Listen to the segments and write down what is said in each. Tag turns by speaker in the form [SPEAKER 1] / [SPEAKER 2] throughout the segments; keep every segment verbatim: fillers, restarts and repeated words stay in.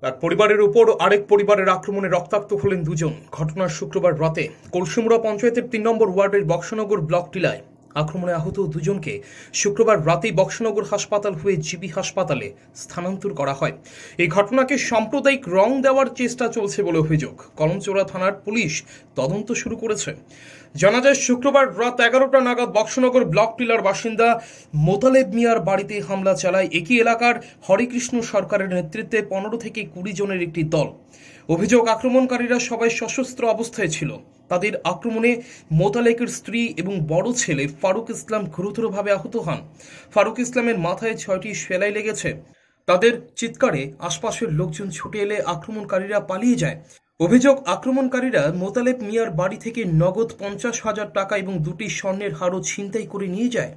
[SPEAKER 1] এক পরিবারের উপর আরেক পরিবারের আক্রমণে রক্তাক্ত হলেন দুজন। ঘটনার শুক্রবার রাতে কলসিমুড়া পঞ্চায়েতের তিন নম্বর ওয়ার্ডের বক্সনগর ব্লক টিলায় আক্রমণে আহত দুজনকে শুক্রবার রাতেই বক্সনগর হাসপাতাল হয়ে জিবি হাসপাতালে স্থানান্তর করা হয়। এই ঘটনাকে সাম্প্রদায়িক রং দেওয়ার চেষ্টা চলছে বলে অভিযোগ। কলমচৌড়া থানার পুলিশ তদন্ত শুরু করেছে। জানা যায়, শুক্রবার রাত এগারোটা নাগাদ বক্সনগর ব্লক টিলার বাসিন্দা মোতালেব মিয়ার বাড়িতে হামলা চালায় একই এলাকার হরিকৃষ্ণ সরকারের নেতৃত্বে পনেরো থেকে কুড়ি জনের একটি দল। অভিযোগ, আক্রমণকারীরা সবাই সশস্ত্র অবস্থায় ছিল। তাদের আক্রমণে মোতালেকের স্ত্রী এবং বড় ছেলে ফারুক ইসলাম গুরুতরভাবে আহত হন। ফারুক ইসলামের মাথায় ছয়টি সেলাই লেগেছে। তাদের চিৎকারে আশপাশের লোকজন ছুটে এলে আক্রমণকারীরা পালিয়ে যায়। অভিযোগ, আক্রমণকারীরা মোতালেব মিয়ার বাড়ি থেকে নগদ পঞ্চাশ হাজার টাকা এবং দুটি স্বর্ণের হারও ছিনতাই করে নিয়ে যায়।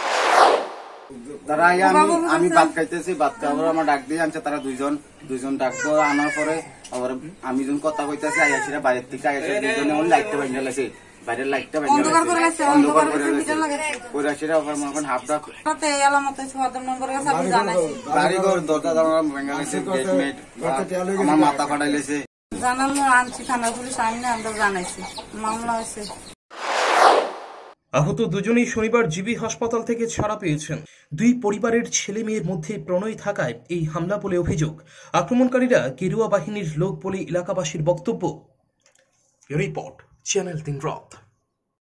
[SPEAKER 2] তারা আমি আমি ভাত খাইতেছি, ভাত খাওয়ার আমার ডাক দিয়ে আনছে তারা দুইজন দুইজন ডাক আনার পরে আবার আমি যখন কথা কইতেছি আইয়াছিরা বাইরের থেকে আইয়াছে দুজনে ওই লাইটটা ভাঙে গেছে, বাইরের লাইটটা ভাঙে গেছে, অন্ধকার করে গেছে ওই রাশিরা আবার মনে করেন হাফটা গাড়ি ঘর দরজা দরজা ভাঙে গেছে, গেটমেট আমার মাথা ফাটাইলেছে।
[SPEAKER 3] জানানো আনছি থানা পুলিশ আইনে আমরা জানাইছি, মামলা হয়েছে।
[SPEAKER 1] আহত দুজনেই শনিবার জিবি হাসপাতাল থেকে ছাড়া পেয়েছেন। দুই পরিবারের ছেলে মেয়ের মধ্যে প্রণয় থাকায় এই হামলা বলে অভিযোগ। আক্রমণকারীরা গেরুয়া বাহিনীর লোক বলে এলাকাবাসীর বক্তব্য। রিপোর্ট চ্যানেল তিন রাত।